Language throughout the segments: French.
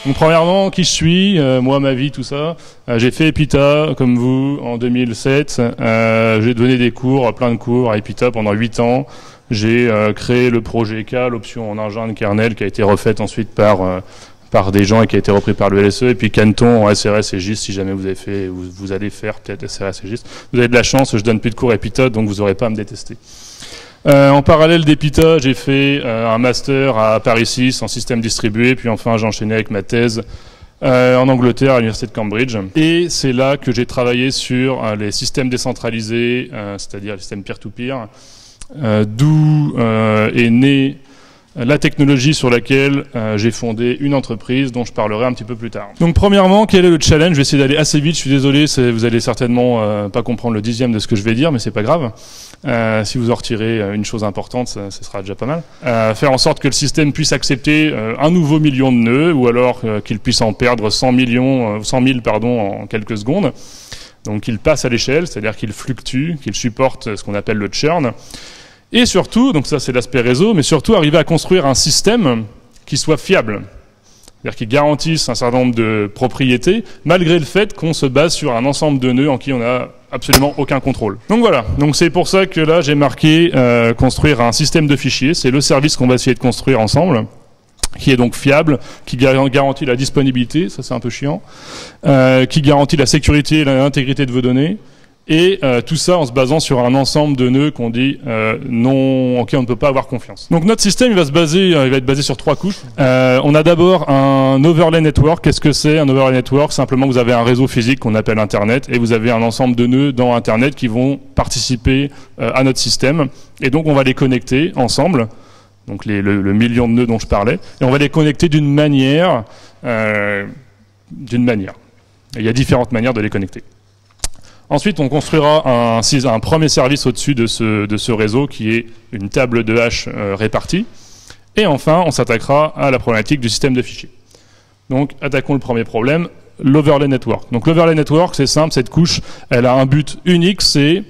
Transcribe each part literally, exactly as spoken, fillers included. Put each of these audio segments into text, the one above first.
Donc premièrement, qui je suis, euh, moi, ma vie, tout ça. Euh, j'ai fait Epita, comme vous, en deux mille sept. Euh, j'ai donné des cours, plein de cours à Epita pendant huit ans. J'ai euh, créé le projet K, l'option en engin kernel, qui a été refaite ensuite par euh, par des gens et qui a été repris par le L S E, et puis Canton en S R S et G I S, si jamais vous avez fait, vous, vous allez faire peut-être S R S et G I S. Vous avez de la chance, je donne plus de cours à Epita, donc vous n'aurez pas à me détester. Euh, en parallèle d'Epita, j'ai fait euh, un master à Paris six en système distribué, puis enfin j'ai enchaîné avec ma thèse euh, en Angleterre à l'université de Cambridge. Et c'est là que j'ai travaillé sur euh, les systèmes décentralisés, euh, c'est-à-dire les systèmes peer-to-peer, euh, d'où euh, est née la technologie sur laquelle euh, j'ai fondé une entreprise dont je parlerai un petit peu plus tard. Donc premièrement, quel est le challenge? Je vais essayer d'aller assez vite, je suis désolé, vous allez certainement euh, pas comprendre le dixième de ce que je vais dire, mais c'est pas grave. Euh, si vous en retirez une chose importante, ça, ça sera déjà pas mal. Euh, faire en sorte que le système puisse accepter euh, un nouveau million de nœuds, ou alors euh, qu'il puisse en perdre cent millions, euh, cent mille pardon, en quelques secondes. Donc qu'il passe à l'échelle, c'est-à-dire qu'il fluctue, qu'il supporte ce qu'on appelle le churn. Et surtout, donc ça c'est l'aspect réseau, mais surtout arriver à construire un système qui soit fiable. C'est-à-dire qui garantisse un certain nombre de propriétés, malgré le fait qu'on se base sur un ensemble de nœuds en qui on n'a absolument aucun contrôle. Donc voilà, donc c'est pour ça que là j'ai marqué euh, construire un système de fichiers, c'est le service qu'on va essayer de construire ensemble, qui est donc fiable, qui garantit la disponibilité, ça c'est un peu chiant, euh, qui garantit la sécurité et l'intégrité de vos données, et euh, tout ça en se basant sur un ensemble de nœuds qu'on dit euh, non, auquel on ne peut pas avoir confiance. Donc notre système il va se baser, euh, il va être basé sur trois couches. Euh, on a d'abord un overlay network. Qu'est-ce que c'est un overlay network? Simplement vous avez un réseau physique qu'on appelle Internet et vous avez un ensemble de nœuds dans Internet qui vont participer euh, à notre système. Et donc on va les connecter ensemble. Donc les, le, le million de nœuds dont je parlais. Et on va les connecter d'une manière, euh, d'une manière. Et il y a différentes manières de les connecter. Ensuite, on construira un, un premier service au-dessus de ce, de ce réseau qui est une table de hash euh, répartie. Et enfin, on s'attaquera à la problématique du système de fichiers. Donc, attaquons le premier problème, l'overlay network. Donc, l'overlay network, c'est simple, cette couche, elle a un but unique, c'est,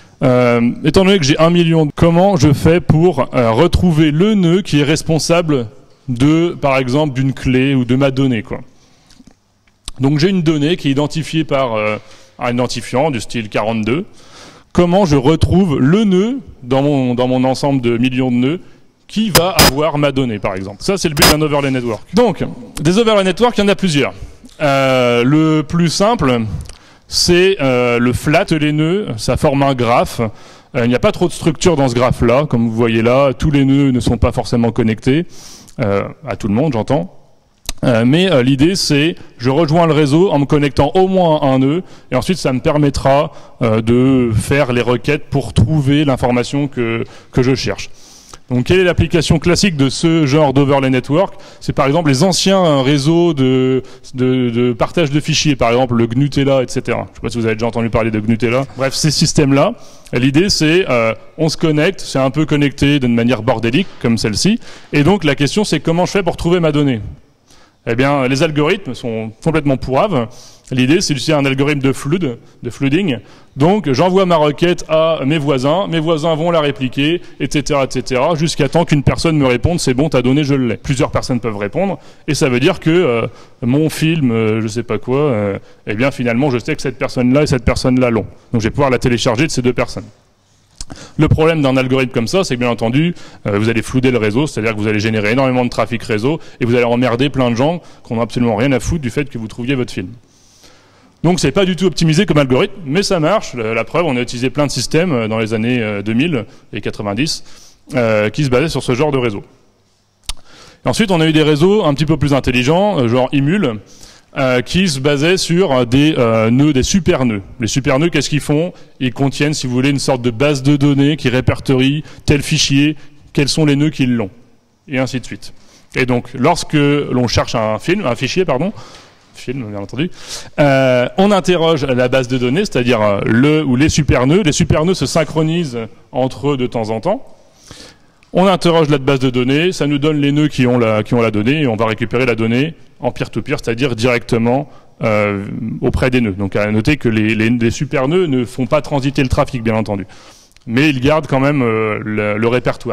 euh, étant donné que j'ai un million, comment je fais pour euh, retrouver le nœud qui est responsable de, par exemple, d'une clé ou de ma donnée, quoi. Donc, j'ai une donnée qui est identifiée par... Euh, un identifiant du style quarante-deux, comment je retrouve le nœud dans mon, dans mon ensemble de millions de nœuds qui va avoir ma donnée, par exemple. Ça, c'est le but d'un overlay network. Donc, des overlay network, il y en a plusieurs. Euh, le plus simple, c'est euh, le flat les nœuds, ça forme un graphe. Euh, il n'y a pas trop de structure dans ce graphe-là, comme vous voyez là, tous les nœuds ne sont pas forcément connectés, euh, à tout le monde, j'entends. Euh, mais euh, l'idée c'est je rejoins le réseau en me connectant au moins à un nœud et ensuite ça me permettra euh, de faire les requêtes pour trouver l'information que, que je cherche. Donc quelle est l'application classique de ce genre d'overlay network? C'est par exemple les anciens réseaux de, de, de partage de fichiers, par exemple le Gnutella, et cetera. Je ne sais pas si vous avez déjà entendu parler de Gnutella. Bref, ces systèmes-là, l'idée c'est euh, on se connecte, c'est un peu connecté d'une manière bordélique comme celle-ci, et donc la question c'est comment je fais pour trouver ma donnée? Eh bien, les algorithmes sont complètement pourraves. L'idée, c'est d'utiliser un algorithme de flood, de flooding. Donc, j'envoie ma requête à mes voisins, mes voisins vont la répliquer, et cetera, et cetera, jusqu'à temps qu'une personne me réponde, c'est bon, ta donnée, je l'ai. Plusieurs personnes peuvent répondre, et ça veut dire que euh, mon film, euh, je sais pas quoi, euh, eh bien, finalement, je sais que cette personne-là et cette personne-là l'ont. Donc, je vais pouvoir la télécharger de ces deux personnes. Le problème d'un algorithme comme ça, c'est que bien entendu, euh, vous allez flouder le réseau, c'est-à-dire que vous allez générer énormément de trafic réseau et vous allez emmerder plein de gens qui n'ont absolument rien à foutre du fait que vous trouviez votre film. Donc c'est pas du tout optimisé comme algorithme, mais ça marche. La, la preuve, on a utilisé plein de systèmes dans les années euh, deux mille et quatre-vingt-dix euh, qui se basaient sur ce genre de réseau. Et ensuite, on a eu des réseaux un petit peu plus intelligents, euh, genre Imul, Euh, qui se basait sur des euh, nœuds, des super nœuds. Les super nœuds, qu'est-ce qu'ils font? Ils contiennent, si vous voulez, une sorte de base de données qui répertorie tel fichier, quels sont les nœuds qui l'ont, et ainsi de suite. Et donc, lorsque l'on cherche un film, un fichier, pardon, film, bien entendu, euh, on interroge la base de données, c'est-à-dire euh, le ou les super nœuds. Les super nœuds se synchronisent entre eux de temps en temps. On interroge la base de données, ça nous donne les nœuds qui ont la, qui ont la donnée, et on va récupérer la donnée en peer-to-peer, c'est-à-dire directement euh, auprès des nœuds. Donc à noter que les, les, les super nœuds ne font pas transiter le trafic, bien entendu. Mais ils gardent quand même euh, le, le répertoire.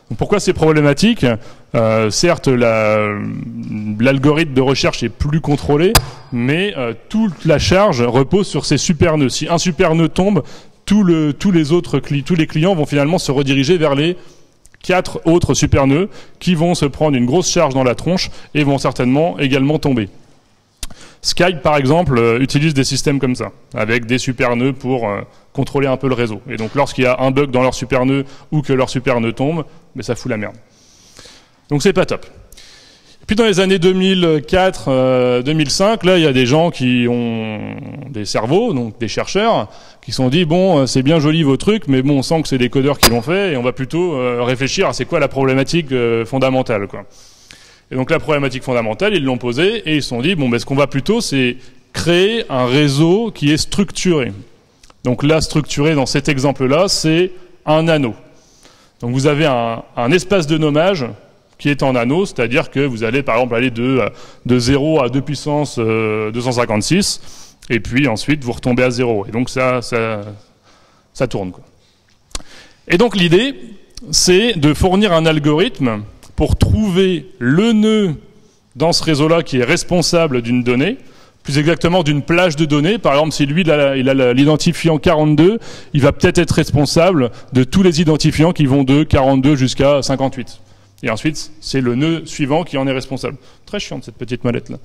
Donc pourquoi c'est problématique? euh, Certes, l'algorithme la, de recherche est plus contrôlé, mais euh, toute la charge repose sur ces super nœuds. Si un super nœud tombe, tout le, tous, les autres, tous les clients vont finalement se rediriger vers les quatre autres super nœuds qui vont se prendre une grosse charge dans la tronche et vont certainement également tomber. Skype, par exemple, euh, utilise des systèmes comme ça, avec des super nœuds pour euh, contrôler un peu le réseau. Et donc, lorsqu'il y a un bug dans leur super nœud ou que leur super nœud tombe, mais ça fout la merde. Donc, c'est pas top. Et puis, dans les années deux mille quatre, euh, deux mille cinq, là, il y a des gens qui ont des cerveaux, donc des chercheurs, qui se sont dit, bon, c'est bien joli vos trucs, mais bon, on sent que c'est des codeurs qui l'ont fait, et on va plutôt euh, réfléchir à c'est quoi la problématique euh, fondamentale, quoi. Et donc la problématique fondamentale, ils l'ont posée et ils se sont dit, bon, ben, ce qu'on va plutôt, c'est créer un réseau qui est structuré. Donc là, structuré dans cet exemple-là, c'est un anneau. Donc vous avez un, un espace de nommage qui est en anneau, c'est-à-dire que vous allez par exemple aller de, de zéro à deux puissance euh, deux cent cinquante-six, et puis ensuite vous retombez à zéro. Et donc ça, ça, ça tourne, quoi. Et donc l'idée, c'est de fournir un algorithme pour trouver le nœud dans ce réseau-là qui est responsable d'une donnée, plus exactement d'une plage de données. Par exemple, si lui, il a, il a l'identifiant quarante-deux, il va peut-être être responsable de tous les identifiants qui vont de quarante-deux jusqu'à cinquante-huit. Et ensuite, c'est le nœud suivant qui en est responsable. Très chiante, cette petite mallette-là.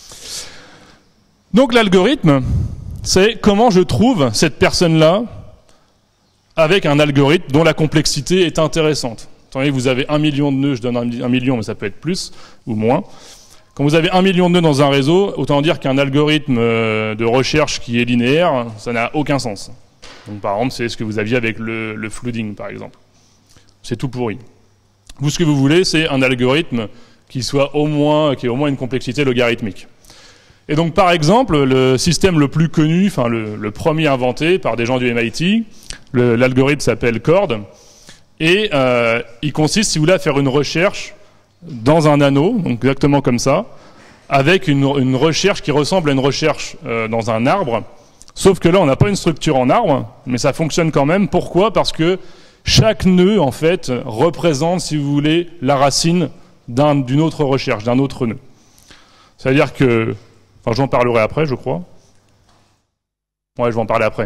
Donc l'algorithme, c'est comment je trouve cette personne-là avec un algorithme dont la complexité est intéressante. Attendez, vous avez un million de nœuds, je donne un million, mais ça peut être plus ou moins. Quand vous avez un million de nœuds dans un réseau, autant dire qu'un algorithme de recherche qui est linéaire, ça n'a aucun sens. Donc par exemple, c'est ce que vous aviez avec le, le flooding, par exemple. C'est tout pourri. Vous, ce que vous voulez, c'est un algorithme qui soit au moins, qui ait au moins une complexité logarithmique. Et donc, par exemple, le système le plus connu, enfin le, le premier inventé par des gens du M I T, l'algorithme s'appelle CORD. Et euh, il consiste, si vous voulez, à faire une recherche dans un anneau, donc exactement comme ça, avec une, une recherche qui ressemble à une recherche euh, dans un arbre, sauf que là, on n'a pas une structure en arbre, mais ça fonctionne quand même. Pourquoi? Parce que chaque nœud, en fait, représente, si vous voulez, la racine d'un, d'une autre recherche, d'un autre nœud. C'est-à-dire que... Enfin, j'en parlerai après, je crois. Ouais, je vais en parler après.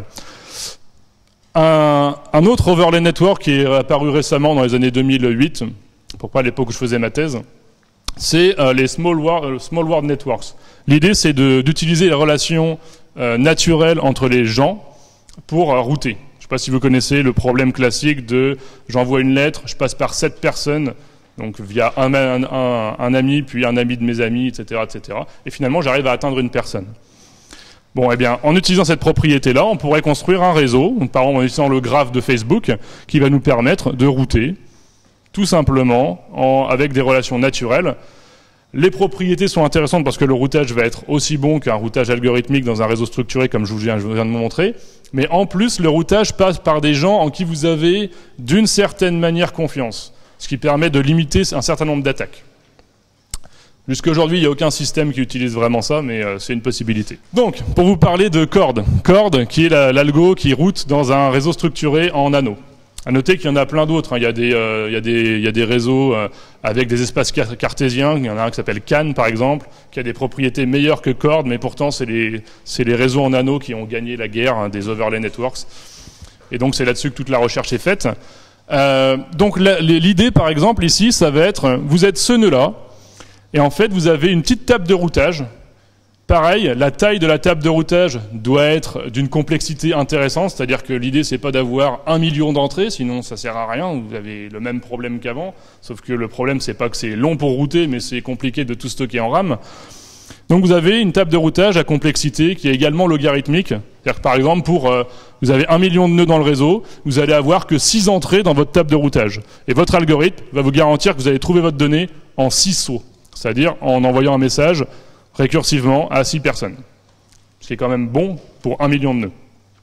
Un, un autre overlay network qui est apparu récemment dans les années deux mille huit, pourquoi à l'époque où je faisais ma thèse, c'est euh, les small world, small world networks. L'idée, c'est d'utiliser les relations euh, naturelles entre les gens pour euh, router. Je ne sais pas si vous connaissez le problème classique de j'envoie une lettre, je passe par sept personnes, donc via un, un, un, un ami, puis un ami de mes amis, et cetera, et cetera. Et finalement, j'arrive à atteindre une personne. Bon, eh bien, en utilisant cette propriété-là, on pourrait construire un réseau, par exemple en utilisant le graphe de Facebook, qui va nous permettre de router, tout simplement, en, avec des relations naturelles. Les propriétés sont intéressantes parce que le routage va être aussi bon qu'un routage algorithmique dans un réseau structuré, comme je vous viens, je viens de vous montrer. Mais en plus, le routage passe par des gens en qui vous avez, d'une certaine manière, confiance, ce qui permet de limiter un certain nombre d'attaques. Jusqu'à aujourd'hui, il n'y a aucun système qui utilise vraiment ça, mais euh, c'est une possibilité. Donc, pour vous parler de CORD, CORD qui est l'algo qui route dans un réseau structuré en anneaux. À noter qu'il y en a plein d'autres, hein. Il y a des, euh, il y a des, il y a des réseaux euh, avec des espaces cartésiens, il y en a un qui s'appelle CAN par exemple, qui a des propriétés meilleures que CORD, mais pourtant c'est les, c'est les réseaux en anneaux qui ont gagné la guerre, hein, des overlay networks. Et donc c'est là-dessus que toute la recherche est faite. Euh, donc l'idée par exemple ici, ça va être, vous êtes ce nœud-là, et en fait, vous avez une petite table de routage. Pareil, la taille de la table de routage doit être d'une complexité intéressante, c'est-à-dire que l'idée, c'est pas d'avoir un million d'entrées, sinon ça sert à rien, vous avez le même problème qu'avant, sauf que le problème, c'est pas que c'est long pour router, mais c'est compliqué de tout stocker en RAM. Donc vous avez une table de routage à complexité qui est également logarithmique, c'est-à-dire que par exemple, pour, euh, vous avez un million de nœuds dans le réseau, vous allez avoir que six entrées dans votre table de routage. Et votre algorithme va vous garantir que vous allez trouver votre donnée en six sauts. C'est-à-dire en envoyant un message récursivement à six personnes. Ce qui est quand même bon pour un million de nœuds.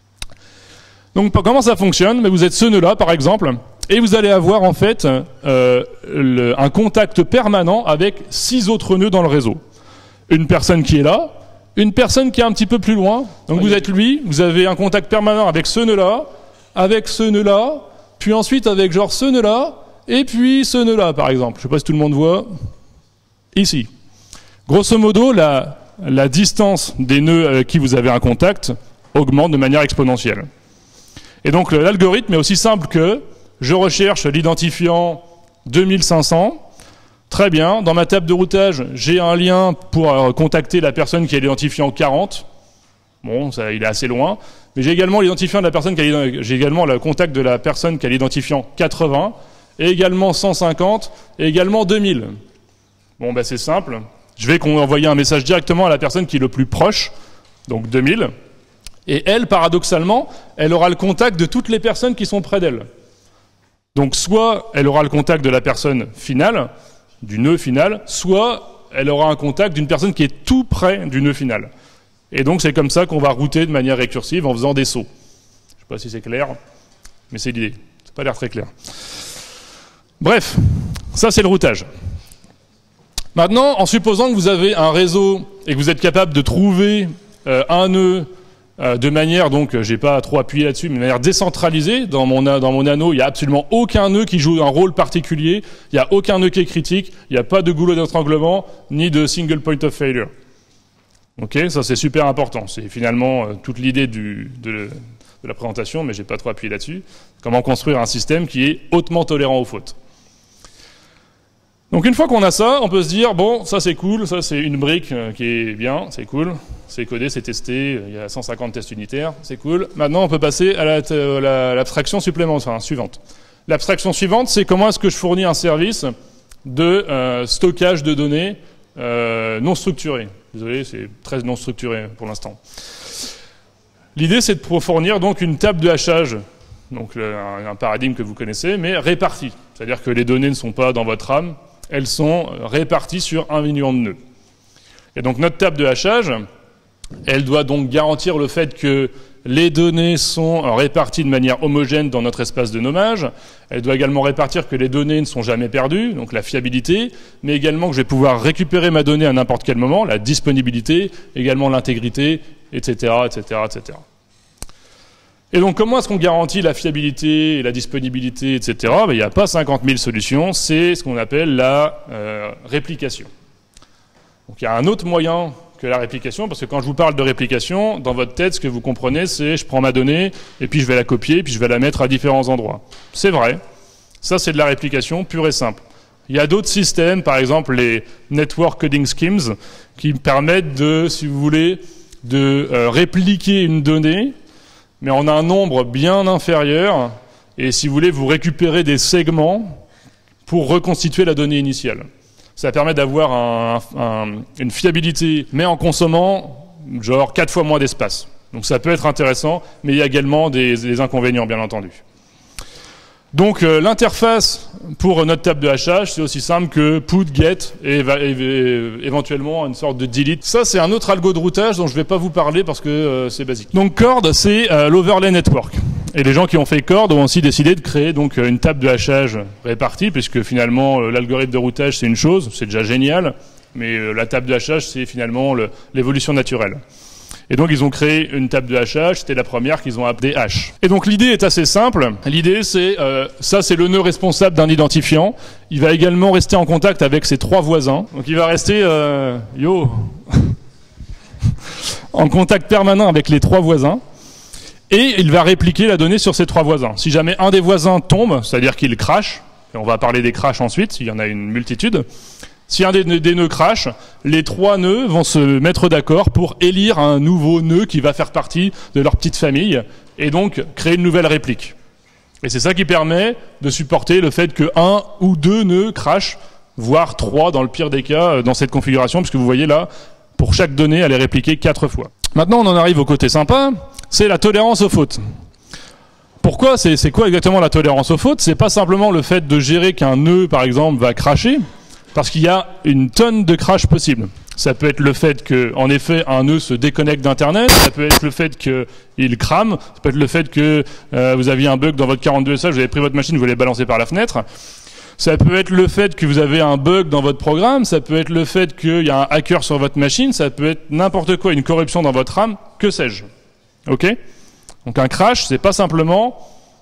Donc comment ça fonctionne? Mais vous êtes ce nœud-là, par exemple, et vous allez avoir en fait euh, le, un contact permanent avec six autres nœuds dans le réseau. Une personne qui est là, une personne qui est un petit peu plus loin. Donc vous êtes lui, vous avez un contact permanent avec ce nœud-là, avec ce nœud-là, puis ensuite avec genre ce nœud-là, et puis ce nœud-là, par exemple. Je ne sais pas si tout le monde voit, ici. Grosso modo, la, la distance des nœuds avec qui vous avez un contact augmente de manière exponentielle. Et donc l'algorithme est aussi simple que je recherche l'identifiant deux mille cinq cents, très bien, dans ma table de routage, j'ai un lien pour euh, contacter la personne qui a l'identifiant quarante, bon, ça, il est assez loin, mais j'ai également l'identifiant de la personne qui a, j'ai également le contact de la personne qui a l'identifiant quatre-vingts, et également cent cinquante, et également deux mille. Bon, ben c'est simple, je vais envoyer un message directement à la personne qui est le plus proche, donc deux mille, et elle, paradoxalement, elle aura le contact de toutes les personnes qui sont près d'elle. Donc soit elle aura le contact de la personne finale, du nœud final, soit elle aura un contact d'une personne qui est tout près du nœud final. Et donc c'est comme ça qu'on va router de manière récursive en faisant des sauts. Je ne sais pas si c'est clair, mais c'est l'idée. Ça n'a pas l'air très clair. Bref, ça c'est le routage. Maintenant, en supposant que vous avez un réseau et que vous êtes capable de trouver euh, un nœud Euh, de manière, donc, j'ai pas trop appuyé là-dessus, mais de manière décentralisée. Dans mon, dans mon anneau, il n'y a absolument aucun nœud qui joue un rôle particulier, il n'y a aucun nœud qui est critique, il n'y a pas de goulot d'étranglement, ni de single point of failure. Ok, ça c'est super important. C'est finalement euh, toute l'idée du, de, de la présentation, mais j'ai pas trop appuyé là-dessus. Comment construire un système qui est hautement tolérant aux fautes. Donc une fois qu'on a ça, on peut se dire, bon, ça c'est cool, ça c'est une brique euh, qui est bien, c'est cool, c'est codé, c'est testé, il y a cent cinquante tests unitaires, c'est cool. Maintenant, on peut passer à l'abstraction supplémentaire, enfin, suivante. L'abstraction suivante, c'est comment est-ce que je fournis un service de euh, stockage de données euh, non structuré. Désolé, c'est très non structuré pour l'instant. L'idée, c'est de fournir donc une table de hachage, donc le, un, un paradigme que vous connaissez, mais réparti. C'est-à-dire que les données ne sont pas dans votre RAM, elles sont réparties sur un million de nœuds. Et donc notre table de hachage, elle doit donc garantir le fait que les données sont réparties de manière homogène dans notre espace de nommage. Elle doit également répartir que les données ne sont jamais perdues, donc la fiabilité, mais également que je vais pouvoir récupérer ma donnée à n'importe quel moment, la disponibilité, également l'intégrité, et cetera, et cetera, et cetera. Et donc, comment est-ce qu'on garantit la fiabilité et la disponibilité, et cetera. Ben, il n'y a pas cinquante mille solutions, c'est ce qu'on appelle la euh, réplication. Donc, il y a un autre moyen que la réplication, parce que quand je vous parle de réplication, dans votre tête, ce que vous comprenez, c'est je prends ma donnée, et puis je vais la copier, puis je vais la mettre à différents endroits. C'est vrai, ça c'est de la réplication pure et simple. Il y a d'autres systèmes, par exemple les Network Coding Schemes, qui permettent de, si vous voulez, de euh, répliquer une donnée, mais on a un nombre bien inférieur, et si vous voulez, vous récupérez des segments pour reconstituer la donnée initiale. Ça permet d'avoir un, un, une fiabilité, mais en consommant genre quatre fois moins d'espace. Donc ça peut être intéressant, mais il y a également des, des inconvénients, bien entendu. Donc euh, l'interface pour notre table de hachage, c'est aussi simple que put, get et, et, et éventuellement une sorte de delete. Ça, c'est un autre algo de routage dont je ne vais pas vous parler parce que euh, c'est basique. Donc Chord, c'est euh, l'overlay network. Et les gens qui ont fait Chord ont aussi décidé de créer donc une table de hachage répartie, puisque finalement euh, l'algorithme de routage c'est une chose, c'est déjà génial, mais euh, la table de hachage c'est finalement l'évolution naturelle. Et donc ils ont créé une table de hachage, c'était la première qu'ils ont appelée H. Et donc l'idée est assez simple, l'idée c'est, euh, ça c'est le nœud responsable d'un identifiant, il va également rester en contact avec ses trois voisins, donc il va rester, euh, yo, en contact permanent avec les trois voisins, et il va répliquer la donnée sur ces trois voisins. Si jamais un des voisins tombe, c'est-à-dire qu'il crache, et on va parler des crashs ensuite, il y en a une multitude, si un des, des nœuds crash, les trois nœuds vont se mettre d'accord pour élire un nouveau nœud qui va faire partie de leur petite famille et donc créer une nouvelle réplique. Et c'est ça qui permet de supporter le fait que un ou deux nœuds crashent, voire trois dans le pire des cas dans cette configuration, puisque vous voyez là, pour chaque donnée, elle est répliquée quatre fois. Maintenant, on en arrive au côté sympa, c'est la tolérance aux fautes. Pourquoi? C'est quoi exactement la tolérance aux fautes? C'est pas simplement le fait de gérer qu'un nœud, par exemple, va crasher, parce qu'il y a une tonne de crash possibles. Ça peut être le fait que, en effet, un nœud se déconnecte d'Internet, ça peut être le fait qu'il crame, ça peut être le fait que euh, vous aviez un bug dans votre quarante-deux S H, vous avez pris votre machine, vous l'avez balancé par la fenêtre. Ça peut être le fait que vous avez un bug dans votre programme, ça peut être le fait qu'il y a un hacker sur votre machine, ça peut être n'importe quoi, une corruption dans votre RAM, que sais-je. Ok? Donc un crash, c'est pas simplement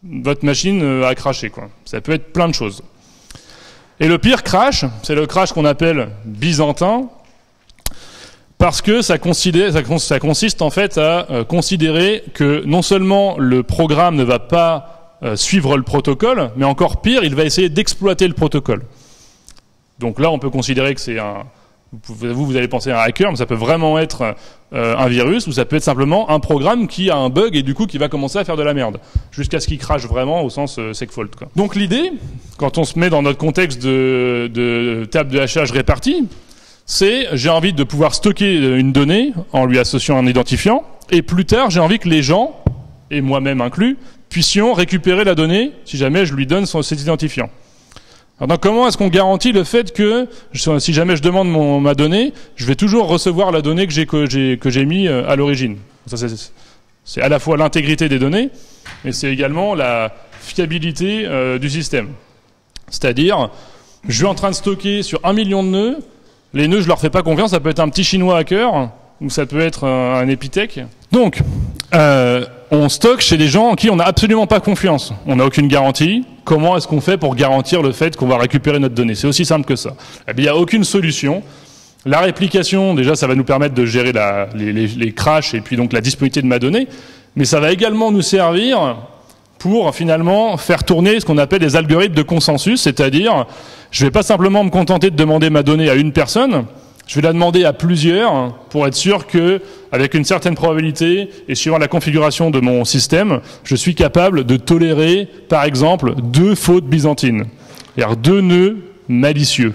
votre machine a craché, quoi. Ça peut être plein de choses. Et le pire crash, c'est le crash qu'on appelle byzantin, parce que ça, considère, ça, ça consiste en fait à euh, considérer que non seulement le programme ne va pas euh, suivre le protocole, mais encore pire, il va essayer d'exploiter le protocole. Donc là, on peut considérer que c'est un... Vous, vous allez penser à un hacker, mais ça peut vraiment être euh, un virus, ou ça peut être simplement un programme qui a un bug et du coup qui va commencer à faire de la merde, jusqu'à ce qu'il crache vraiment au sens euh, segfault, quoi. Donc l'idée, quand on se met dans notre contexte de, de table de hachage répartie, c'est j'ai envie de pouvoir stocker une donnée en lui associant un identifiant, et plus tard j'ai envie que les gens, et moi-même inclus, puissions récupérer la donnée si jamais je lui donne son, cet identifiant. Alors donc, comment est-ce qu'on garantit le fait que si jamais je demande mon, ma donnée, je vais toujours recevoir la donnée que j'ai que j'ai que j'ai mis à l'origine. Ça c'est, c'est à la fois l'intégrité des données, mais c'est également la fiabilité euh, du système. C'est-à-dire, je suis en train de stocker sur un million de nœuds. Les nœuds, je leur fais pas confiance. Ça peut être un petit chinois hacker ou ça peut être un, un épithèque. Donc, euh, on stocke chez des gens en qui on n'a absolument pas confiance. On n'a aucune garantie. Comment est-ce qu'on fait pour garantir le fait qu'on va récupérer notre donnée? C'est aussi simple que ça. Eh bien, il n'y a aucune solution. La réplication, déjà, ça va nous permettre de gérer la, les, les, les crashs et puis donc la disponibilité de ma donnée. Mais ça va également nous servir pour finalement faire tourner ce qu'on appelle les algorithmes de consensus, c'est-à-dire, je ne vais pas simplement me contenter de demander ma donnée à une personne, je vais la demander à plusieurs pour être sûr que, avec une certaine probabilité et suivant la configuration de mon système, je suis capable de tolérer, par exemple, deux fautes byzantines, c'est-à-dire deux nœuds malicieux.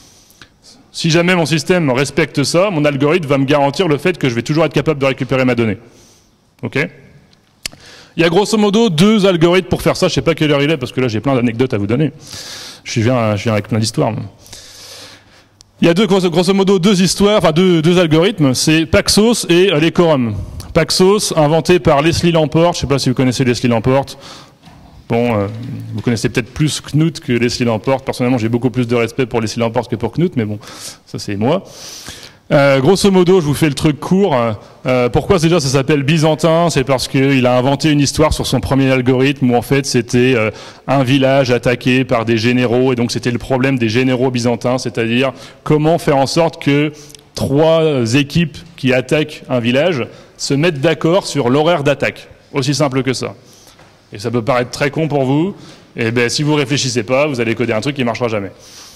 Si jamais mon système respecte ça, mon algorithme va me garantir le fait que je vais toujours être capable de récupérer ma donnée. Ok ? Il y a grosso modo deux algorithmes pour faire ça. Je ne sais pas quelle heure il est parce que là j'ai plein d'anecdotes à vous donner. Je viens, je viens avec plein d'histoires. Il y a deux, grosso, grosso modo deux histoires, enfin deux, deux algorithmes, c'est Paxos et les quorums. Paxos, inventé par Leslie Lamport, je ne sais pas si vous connaissez Leslie Lamport. Bon, euh, vous connaissez peut-être plus Knut que Leslie Lamport. Personnellement, j'ai beaucoup plus de respect pour Leslie Lamport que pour Knut, mais bon, ça c'est moi. Euh, grosso modo, je vous fais le truc court. Euh, pourquoi déjà ça s'appelle byzantin? C'est parce qu'il a inventé une histoire sur son premier algorithme où en fait c'était euh, un village attaqué par des généraux et donc c'était le problème des généraux byzantins, c'est-à-dire comment faire en sorte que trois équipes qui attaquent un village se mettent d'accord sur l'horaire d'attaque. Aussi simple que ça. Et ça peut paraître très con pour vous, et ben si vous réfléchissez pas, vous allez coder un truc qui marchera jamais.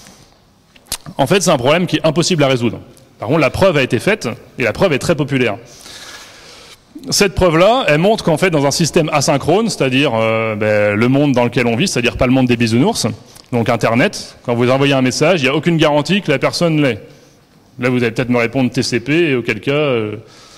En fait, c'est un problème qui est impossible à résoudre. Par contre, la preuve a été faite, et la preuve est très populaire. Cette preuve-là, elle montre qu'en fait, dans un système asynchrone, c'est-à-dire euh, ben, le monde dans lequel on vit, c'est-à-dire pas le monde des bisounours, donc Internet, quand vous envoyez un message, il n'y a aucune garantie que la personne l'ait. Là, vous allez peut-être me répondre T C P, et auquel cas, euh,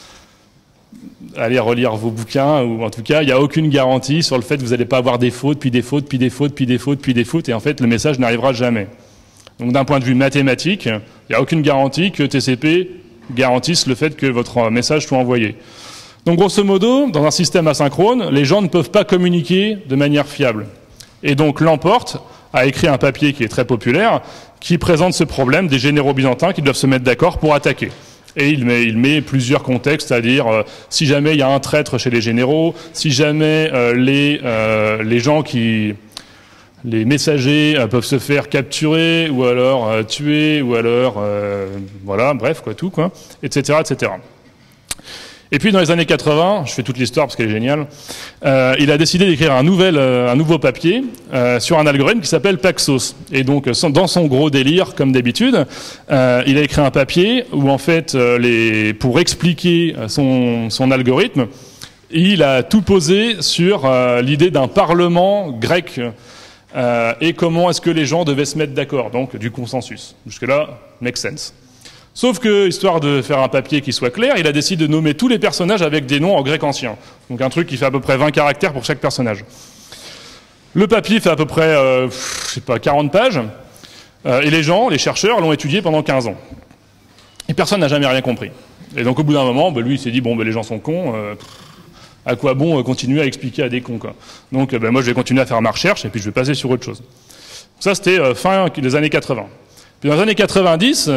allez relire vos bouquins, ou en tout cas, il n'y a aucune garantie sur le fait que vous n'allez pas avoir des fautes, puis des fautes, puis des fautes, puis des fautes, puis des fautes, et en fait, le message n'arrivera jamais. Donc d'un point de vue mathématique, il n'y a aucune garantie que T C P garantisse le fait que votre message soit envoyé. Donc grosso modo, dans un système asynchrone, les gens ne peuvent pas communiquer de manière fiable. Et donc Lamport a écrit un papier qui est très populaire, qui présente ce problème des généraux byzantins qui doivent se mettre d'accord pour attaquer. Et il met, il met plusieurs contextes, c'est-à-dire euh, si jamais il y a un traître chez les généraux, si jamais euh, les, euh, les gens qui... les messagers euh, peuvent se faire capturer, ou alors euh, tuer, ou alors, euh, voilà, bref, quoi, tout, quoi, et cetera, et cetera. Et puis, dans les années quatre-vingts, je fais toute l'histoire parce qu'elle est géniale, euh, il a décidé d'écrire un, nouvel, euh, un nouveau papier euh, sur un algorithme qui s'appelle Paxos. Et donc, dans son gros délire, comme d'habitude, euh, il a écrit un papier où, en fait, euh, les, pour expliquer son, son algorithme, il a tout posé sur euh, l'idée d'un parlement grec. Euh, et comment est-ce que les gens devaient se mettre d'accord, donc du consensus. Jusque-là, make sense. Sauf que, histoire de faire un papier qui soit clair, il a décidé de nommer tous les personnages avec des noms en grec ancien. Donc un truc qui fait à peu près vingt caractères pour chaque personnage. Le papier fait à peu près, euh, je sais pas, quarante pages, euh, et les gens, les chercheurs, l'ont étudié pendant quinze ans. Et personne n'a jamais rien compris. Et donc au bout d'un moment, bah, lui il s'est dit, bon, bah, les gens sont cons, euh, à quoi bon euh, continuer à expliquer à des cons, quoi. Donc euh, bah, moi je vais continuer à faire ma recherche, et puis je vais passer sur autre chose. Ça c'était euh, fin des années quatre-vingts. Puis dans les années quatre-vingt-dix, euh,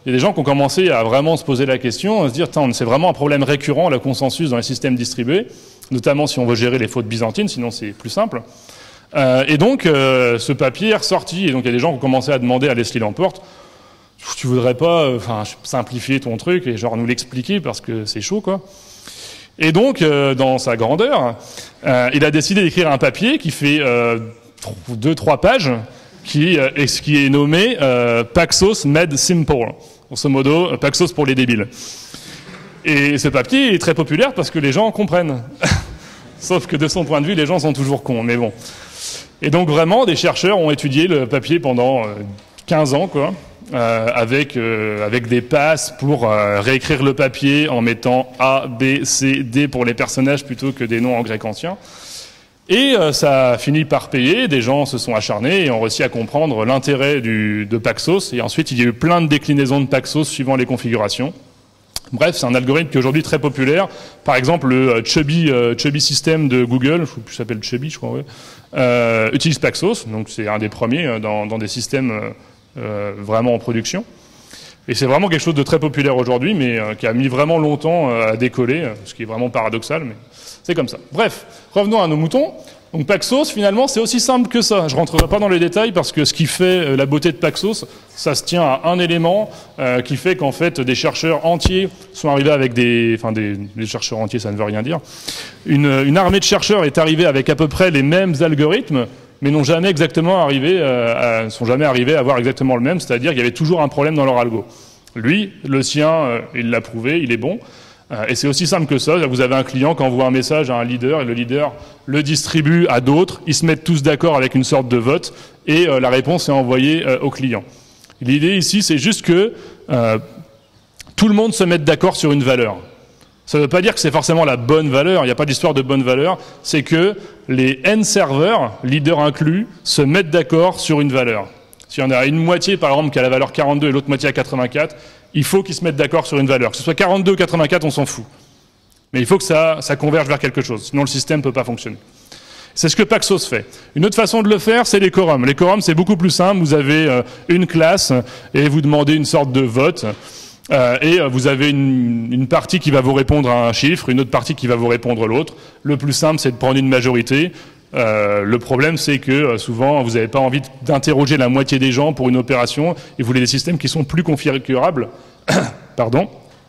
Il y a des gens qui ont commencé à vraiment se poser la question, à se dire, c'est vraiment un problème récurrent, le consensus dans les systèmes distribués, notamment si on veut gérer les fautes byzantines, sinon c'est plus simple. Euh, et donc, euh, ce papier est ressorti, et donc il y a des gens qui ont commencé à demander à Leslie Lamport, tu voudrais pas enfin, simplifier ton truc et genre nous l'expliquer parce que c'est chaud, quoi. Et donc, euh, dans sa grandeur, euh, il a décidé d'écrire un papier qui fait euh, deux, trois pages, qui, euh, qui est nommé euh, Paxos Made Simple. Grosso modo, Paxos pour les débiles. Et ce papier est très populaire parce que les gens comprennent. Sauf que de son point de vue, les gens sont toujours cons, mais bon. Et donc vraiment, des chercheurs ont étudié le papier pendant euh, quinze ans, quoi. Euh, avec, euh, avec des passes pour euh, réécrire le papier en mettant A, B, C, D pour les personnages plutôt que des noms en grec ancien. Et euh, ça a fini par payer, des gens se sont acharnés et ont réussi à comprendre l'intérêt du, de Paxos. Et ensuite, il y a eu plein de déclinaisons de Paxos suivant les configurations. Bref, c'est un algorithme qui est aujourd'hui très populaire. Par exemple, le Chubby, euh, Chubby System de Google, je s'appelle Chubby, je crois, ouais, euh, utilise Paxos. Donc c'est un des premiers dans, dans des systèmes... Euh, Euh, vraiment en production. Et c'est vraiment quelque chose de très populaire aujourd'hui, mais euh, qui a mis vraiment longtemps euh, à décoller, euh, ce qui est vraiment paradoxal, mais c'est comme ça. Bref, revenons à nos moutons. Donc Paxos, finalement, c'est aussi simple que ça. Je rentrerai pas dans les détails parce que ce qui fait euh, la beauté de Paxos, ça se tient à un élément euh, qui fait qu'en fait des chercheurs entiers sont arrivés avec des... Enfin, des, des chercheurs entiers, ça ne veut rien dire. Une, une armée de chercheurs est arrivée avec à peu près les mêmes algorithmes, mais n'ont jamais exactement arrivé, euh, à, sont jamais arrivés à avoir exactement le même, c'est-à-dire qu'il y avait toujours un problème dans leur algo. Lui, le sien, euh, il l'a prouvé, il est bon, euh, et c'est aussi simple que ça. Vous avez un client qui envoie un message à un leader, et le leader le distribue à d'autres, ils se mettent tous d'accord avec une sorte de vote, et euh, la réponse est envoyée euh, au client. L'idée ici, c'est juste que euh, tout le monde se mette d'accord sur une valeur. Ça ne veut pas dire que c'est forcément la bonne valeur, il n'y a pas d'histoire de bonne valeur, c'est que les N-serveurs, leaders inclus, se mettent d'accord sur une valeur. S'il y en a une moitié, par exemple, qui a la valeur quarante-deux et l'autre moitié à quatre-vingt-quatre, il faut qu'ils se mettent d'accord sur une valeur. Que ce soit quarante-deux ou quatre-vingt-quatre, on s'en fout. Mais il faut que ça, ça converge vers quelque chose, sinon le système ne peut pas fonctionner. C'est ce que Paxos fait. Une autre façon de le faire, c'est les quorums. Les quorums, c'est beaucoup plus simple. Vous avez euh, une classe et vous demandez une sorte de vote. Euh, et euh, vous avez une, une partie qui va vous répondre à un chiffre, une autre partie qui va vous répondre l'autre. Le plus simple, c'est de prendre une majorité. Euh, le problème, c'est que euh, souvent, vous n'avez pas envie d'interroger la moitié des gens pour une opération, et vous voulez des systèmes qui sont plus configurables. Pardon.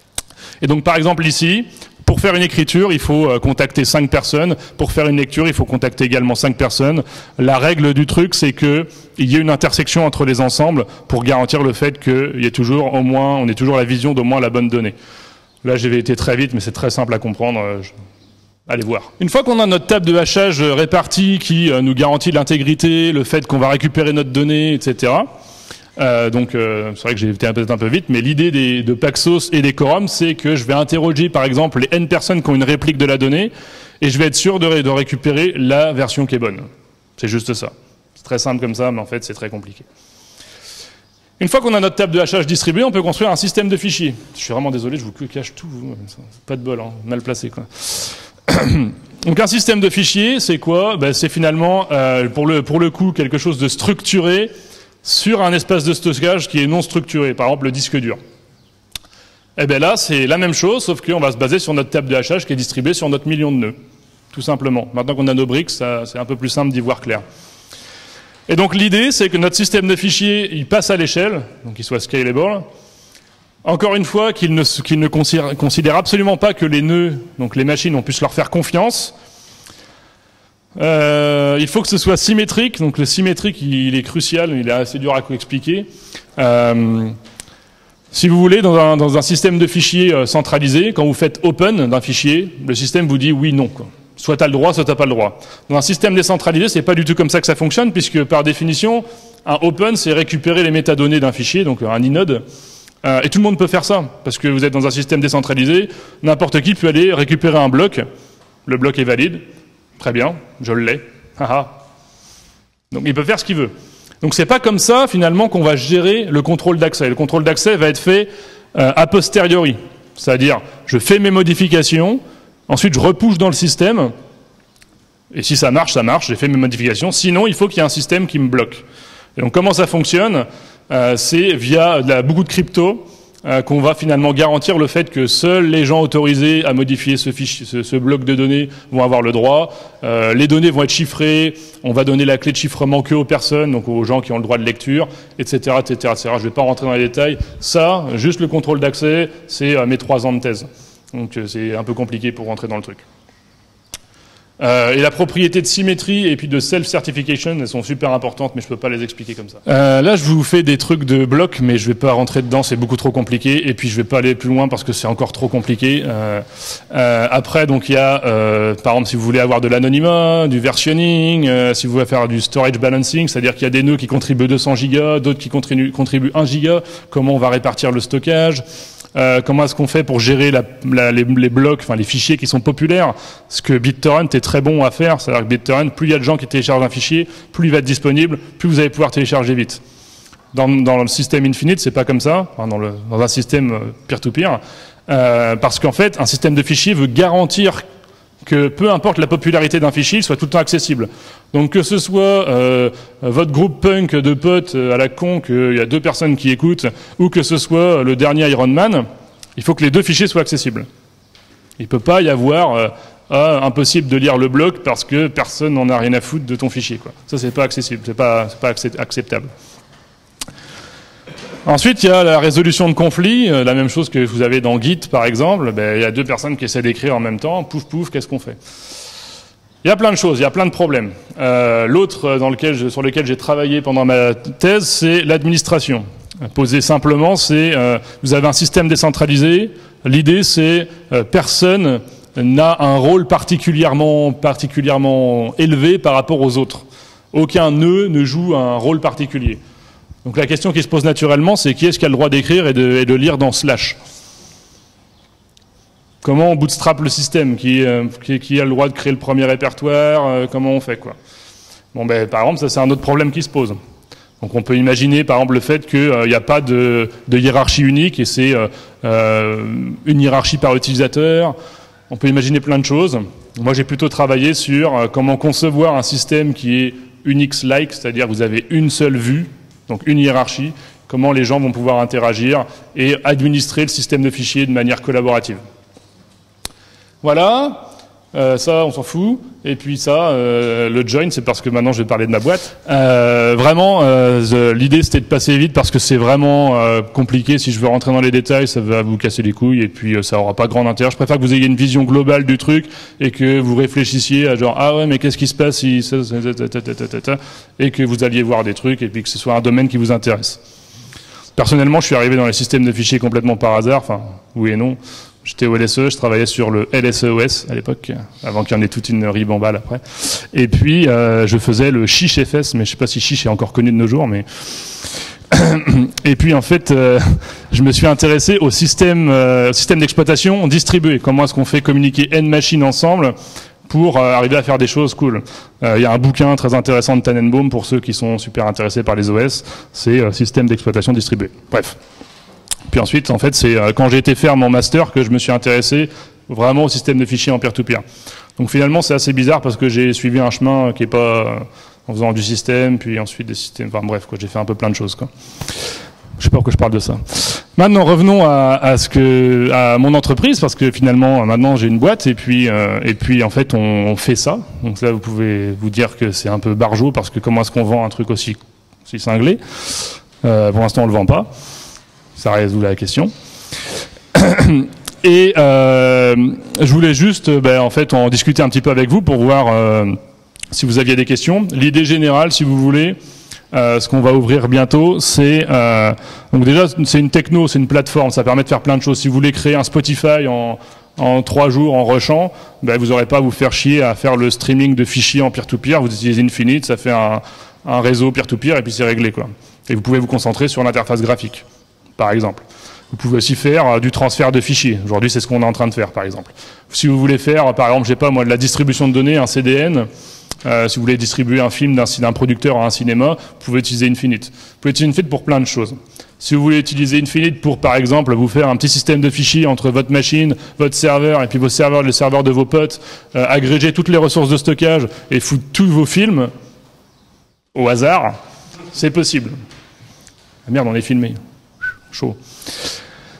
Et donc, par exemple, ici, pour faire une écriture, il faut euh, contacter cinq personnes. Pour faire une lecture, il faut contacter également cinq personnes. La règle du truc, c'est que il y ait une intersection entre les ensembles pour garantir le fait qu'il y ait toujours, au moins, on ait toujours la vision d'au moins la bonne donnée. Là, j'ai été très vite, mais c'est très simple à comprendre. Je... Allez voir. Une fois qu'on a notre table de hachage répartie qui euh, nous garantit l'intégrité, le fait qu'on va récupérer notre donnée, et cetera. Euh, donc, euh, c'est vrai que j'ai été peut-être un peu vite, mais l'idée des, de Paxos et des quorums, c'est que je vais interroger, par exemple, les N personnes qui ont une réplique de la donnée, et je vais être sûr de, de récupérer la version qui est bonne. C'est juste ça. C'est très simple comme ça, mais en fait, c'est très compliqué. Une fois qu'on a notre table de hachage distribuée, on peut construire un système de fichiers. Je suis vraiment désolé, je vous cache tout. Pas de bol, hein, mal placé, quoi. Donc un système de fichiers, c'est quoi? Ben, c'est finalement, euh, pour, le, pour le coup, quelque chose de structuré sur un espace de stockage qui est non structuré, par exemple le disque dur. Et bien là, c'est la même chose, sauf qu'on va se baser sur notre table de hachage qui est distribuée sur notre million de nœuds, tout simplement. Maintenant qu'on a nos briques, c'est un peu plus simple d'y voir clair. Et donc l'idée, c'est que notre système de fichiers, il passe à l'échelle, donc qu'il soit scalable. Encore une fois, qu'il ne, qu'il ne considère, considère absolument pas que les nœuds, donc les machines, on puisse leur faire confiance. Euh, il faut que ce soit symétrique, donc le symétrique, il, il est crucial, il est assez dur à expliquer. Euh, si vous voulez, dans un, dans un système de fichiers euh, centralisé, quand vous faites open d'un fichier, le système vous dit oui, non, quoi. Soit tu as le droit, soit tu n'as pas le droit. Dans un système décentralisé, c'est pas du tout comme ça que ça fonctionne, puisque par définition, un open, c'est récupérer les métadonnées d'un fichier, donc un inode. Euh, et tout le monde peut faire ça, parce que vous êtes dans un système décentralisé, n'importe qui peut aller récupérer un bloc, le bloc est valide, très bien, je l'ai, donc il peut faire ce qu'il veut. Donc c'est pas comme ça, finalement, qu'on va gérer le contrôle d'accès. Le contrôle d'accès va être fait euh, a posteriori, c'est-à-dire, je fais mes modifications, ensuite je repousse dans le système, et si ça marche, ça marche, j'ai fait mes modifications, sinon il faut qu'il y ait un système qui me bloque. Et donc comment ça fonctionne ? Euh, c'est via de la, beaucoup de crypto, euh, qu'on va finalement garantir le fait que seuls les gens autorisés à modifier ce, fichier, ce, ce bloc de données vont avoir le droit. Euh, les données vont être chiffrées, on va donner la clé de chiffrement que aux personnes, donc aux gens qui ont le droit de lecture, et cetera, et cetera, et cetera. Je ne vais pas rentrer dans les détails. Ça, juste le contrôle d'accès, c'est euh, mes trois ans de thèse. Donc euh, c'est un peu compliqué pour rentrer dans le truc. Euh, et la propriété de symétrie et puis de self-certification, elles sont super importantes, mais je peux pas les expliquer comme ça. Euh, là, je vous fais des trucs de blocs, mais je vais pas rentrer dedans, c'est beaucoup trop compliqué. Et puis, je vais pas aller plus loin parce que c'est encore trop compliqué. Euh, euh, après, donc, il y a, euh, par exemple, si vous voulez avoir de l'anonymat, du versionning, euh, si vous voulez faire du storage balancing, c'est-à-dire qu'il y a des nœuds qui contribuent deux cents gigas, d'autres qui contribuent, contribuent un giga, comment on va répartir le stockage. Euh, comment est-ce qu'on fait pour gérer la, la, les, les blocs, enfin les fichiers qui sont populaires? Ce que BitTorrent est très bon à faire, c'est-à-dire que BitTorrent, plus il y a de gens qui téléchargent un fichier, plus il va être disponible, plus vous allez pouvoir télécharger vite. Dans, dans le système Infinite, c'est pas comme ça, enfin dans, le, dans un système peer-to-peer, euh, parce qu'en fait, un système de fichiers veut garantir que peu importe la popularité d'un fichier, il soit tout le temps accessible. Donc que ce soit euh, votre groupe punk de potes à la con, qu'il y a deux personnes qui écoutent, ou que ce soit le dernier Iron Man, il faut que les deux fichiers soient accessibles. Il ne peut pas y avoir euh, ah, impossible de lire le bloc parce que personne n'en a rien à foutre de ton fichier, quoi. Ça, c'est pas accessible, c'est pas, c'est pas acceptable. Ensuite, il y a la résolution de conflits, euh, la même chose que vous avez dans Git, par exemple. Ben, il y a deux personnes qui essaient d'écrire en même temps, pouf, pouf, qu'est-ce qu'on fait? Il y a plein de choses, il y a plein de problèmes. Euh, L'autre dans lequel je, sur lequel j'ai travaillé pendant ma thèse, c'est l'administration. Posé simplement, c'est euh, vous avez un système décentralisé. L'idée, c'est euh, personne n'a un rôle particulièrement, particulièrement élevé par rapport aux autres. Aucun nœud ne joue un rôle particulier. Donc la question qui se pose naturellement, c'est qui est-ce qui a le droit d'écrire et de, et de lire dans slash? Comment on bootstrap le système? Qui, euh, qui, qui a le droit de créer le premier répertoire? euh, Comment on fait, quoi? Bon, ben, par exemple, ça c'est un autre problème qui se pose. Donc on peut imaginer par exemple le fait qu'il n'y euh, a pas de, de hiérarchie unique et c'est euh, euh, une hiérarchie par utilisateur. On peut imaginer plein de choses. Moi j'ai plutôt travaillé sur euh, comment concevoir un système qui est Unix-like, c'est-à-dire que vous avez une seule vue, donc une hiérarchie, comment les gens vont pouvoir interagir et administrer le système de fichiers de manière collaborative. Voilà, euh, ça on s'en fout, et puis ça, euh, le join, c'est parce que maintenant je vais parler de ma boîte. Euh, vraiment, euh, l'idée c'était de passer vite parce que c'est vraiment euh, compliqué, si je veux rentrer dans les détails, ça va vous casser les couilles, et puis euh, ça aura pas grand intérêt. Je préfère que vous ayez une vision globale du truc, et que vous réfléchissiez à genre, ah ouais, mais qu'est-ce qui se passe si ça, ça, ça, ça, ça, ça, ça, et que vous alliez voir des trucs, et puis que ce soit un domaine qui vous intéresse. Personnellement, je suis arrivé dans les systèmes de fichiers complètement par hasard, enfin, oui et non. J'étais au L S E, je travaillais sur le L S E O S à l'époque, avant qu'il y en ait toute une ribambale après. Et puis, euh, je faisais le Chiche F S, mais je sais pas si Chiche est encore connu de nos jours, mais... Et puis, en fait, euh, je me suis intéressé au système, euh, système d'exploitation distribué. Comment est-ce qu'on fait communiquer N machines ensemble pour euh, arriver à faire des choses cool. Il euh, y a un bouquin très intéressant de Tannenbaum pour ceux qui sont super intéressés par les O S, c'est euh, système d'exploitation distribué. Bref. Puis ensuite, en fait, c'est euh, quand j'ai été faire mon master que je me suis intéressé vraiment au système de fichiers en peer-to-peer. Donc finalement, c'est assez bizarre parce que j'ai suivi un chemin qui est pas euh, en faisant du système, puis ensuite des systèmes. Enfin bref, quoi, j'ai fait un peu plein de choses, quoi. Je sais pas pourquoi je parle de ça. Maintenant, revenons à, à ce que, à mon entreprise, parce que finalement, maintenant, j'ai une boîte, et puis, euh, et puis, en fait, on, on fait ça. Donc là, vous pouvez vous dire que c'est un peu barjot, parce que comment est-ce qu'on vend un truc aussi, aussi cinglé? euh, Pour l'instant, on le vend pas. Ça résout la question. Et euh, je voulais juste, ben, en fait, en discuter un petit peu avec vous pour voir euh, si vous aviez des questions. L'idée générale, si vous voulez. Euh, ce qu'on va ouvrir bientôt, c'est euh, donc déjà c'est une techno, c'est une plateforme, ça permet de faire plein de choses. Si vous voulez créer un Spotify en, en trois jours en rushant, ben vous n'aurez pas à vous faire chier à faire le streaming de fichiers en peer-to-peer. Vous utilisez Infinite, ça fait un, un réseau peer-to-peer et puis c'est réglé, quoi. Et vous pouvez vous concentrer sur l'interface graphique, par exemple. Vous pouvez aussi faire euh, du transfert de fichiers. Aujourd'hui, c'est ce qu'on est en train de faire, par exemple. Si vous voulez faire, par exemple, je sais pas moi, de la distribution de données, un C D N. Euh, si vous voulez distribuer un film d'un, d'un producteur à un cinéma, vous pouvez utiliser Infinite. Vous pouvez utiliser Infinite pour plein de choses. Si vous voulez utiliser Infinite pour, par exemple, vous faire un petit système de fichiers entre votre machine, votre serveur, et puis vos serveurs, le serveur de vos potes, euh, agréger toutes les ressources de stockage et foutre tous vos films au hasard, c'est possible. Ah merde, on est filmé. Chaud.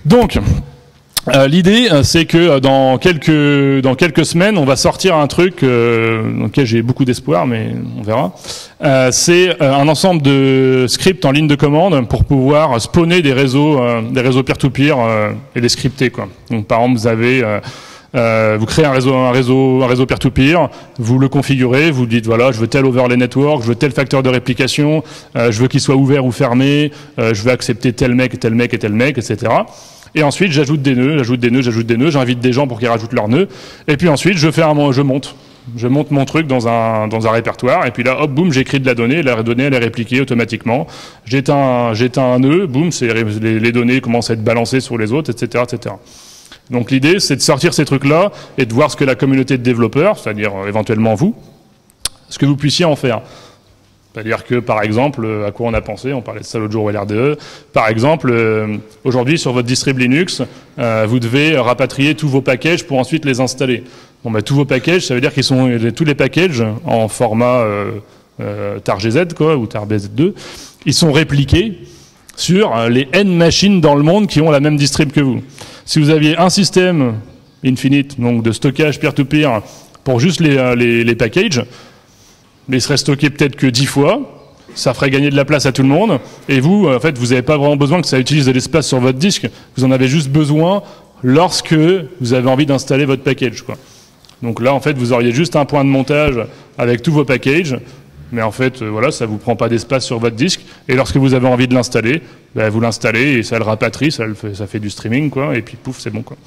Donc, euh, l'idée, c'est que dans quelques dans quelques semaines, on va sortir un truc euh, dans lequel j'ai beaucoup d'espoir, mais on verra. Euh, c'est euh, un ensemble de scripts en ligne de commande pour pouvoir spawner des réseaux euh, des réseaux peer-to-peer euh, et les scripter, quoi. Donc, par exemple, vous avez euh, Euh, vous créez un réseau, un réseau, un réseau peer-to-peer, vous le configurez, vous dites voilà, je veux tel overlay network, je veux tel facteur de réplication, euh, je veux qu'il soit ouvert ou fermé, euh, je veux accepter tel mec, tel mec et tel mec, et cetera. Et ensuite, j'ajoute des nœuds, j'ajoute des nœuds, j'ajoute des nœuds, j'invite des gens pour qu'ils rajoutent leurs nœuds. Et puis ensuite, je fais un, je monte. Je monte mon truc dans un, dans un répertoire, et puis là, hop, boum, j'écris de la donnée, la donnée, elle est répliquée automatiquement. J'éteins, j'éteins un nœud, boum, c'est, les, les données commencent à être balancées sur les autres, et cetera, et cetera. Donc l'idée, c'est de sortir ces trucs-là et de voir ce que la communauté de développeurs, c'est-à-dire euh, éventuellement vous, ce que vous puissiez en faire. C'est-à-dire que, par exemple, euh, à quoi on a pensé, on parlait de ça l'autre jour au L R D E, par exemple, euh, aujourd'hui, sur votre distrib Linux, euh, vous devez rapatrier tous vos packages pour ensuite les installer. Bon, bah, tous vos packages, ça veut dire qu'ils sont tous les packages en format euh, euh, tar G Z, quoi, ou tar B Z deux, ils sont répliqués sur les N machines dans le monde qui ont la même distrib que vous. Si vous aviez un système Infinite, donc de stockage peer-to-peer, pour juste les, les, les packages, mais il serait stocké peut-être que dix fois, ça ferait gagner de la place à tout le monde, et vous, en fait, vous n'avez pas vraiment besoin que ça utilise de l'espace sur votre disque, vous en avez juste besoin lorsque vous avez envie d'installer votre package, quoi. Donc là, en fait, vous auriez juste un point de montage avec tous vos packages, mais en fait, euh, voilà, ça ne vous prend pas d'espace sur votre disque, et lorsque vous avez envie de l'installer, ben, vous l'installez, et ça le rapatrie, ça, le fait, ça fait du streaming, quoi, et puis pouf, c'est bon, quoi.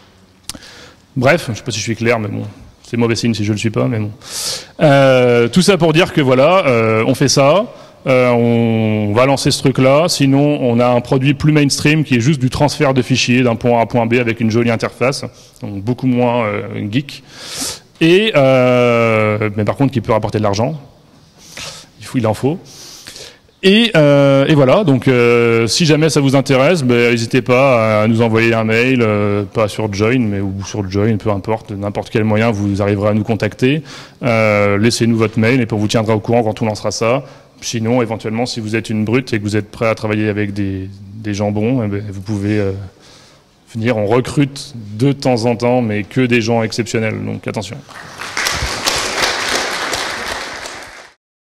Bref, je ne sais pas si je suis clair, mais bon, c'est mauvais signe si je ne le suis pas, mais bon. Euh, tout ça pour dire que voilà, euh, on fait ça, euh, on va lancer ce truc-là, sinon on a un produit plus mainstream qui est juste du transfert de fichiers d'un point A à point B avec une jolie interface, donc beaucoup moins euh, geek, et, euh, mais par contre qui peut rapporter de l'argent. Il en faut. Et, euh, et voilà, donc euh, si jamais ça vous intéresse, ben, n'hésitez pas à nous envoyer un mail, euh, pas sur Join, mais ou sur le Join, peu importe, n'importe quel moyen, vous arriverez à nous contacter. Euh, laissez-nous votre mail et on vous tiendra au courant quand on lancera ça. Sinon, éventuellement, si vous êtes une brute et que vous êtes prêt à travailler avec des, des jambons, eh ben, vous pouvez euh, venir. On recrute de temps en temps, mais que des gens exceptionnels, donc attention.